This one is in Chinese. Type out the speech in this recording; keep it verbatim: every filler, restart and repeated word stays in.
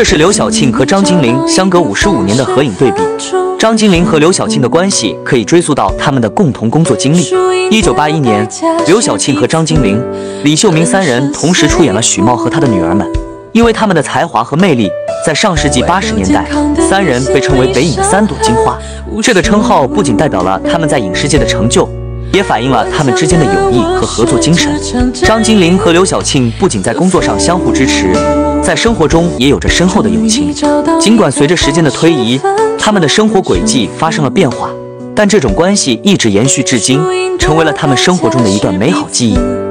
这是刘晓庆和张金玲相隔五十五年的合影对比。张金玲和刘晓庆的关系可以追溯到他们的共同工作经历。一九八一年，刘晓庆和张金玲、李秀明三人同时出演了许茂和他的女儿们。因为他们的才华和魅力，在上世纪八十年代，三人被称为北影三朵金花。这个称号不仅代表了他们在影视界的成就，也反映了他们之间的友谊和合作精神。张金玲和刘晓庆不仅在工作上相互支持，在生活中也有着深厚的友情。尽管随着时间的推移，他们的生活轨迹发生了变化，但这种关系一直延续至今，成为了他们生活中的一段美好记忆。